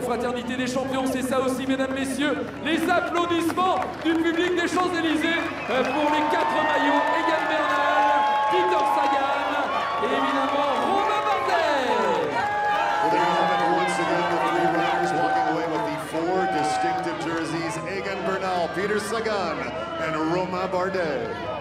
confraternité des champions, c'est ça aussi, mesdames, messieurs. Les applaudissements du public des Champs-Élysées pour les 4 maillots. Egan Bernal, Peter Sagan et évidemment Romain Bardet. Well, there you have it once again, the 3 riders walking away with the 4 distinctive jerseys. Egan Bernal, Peter Sagan, and Romain Bardet.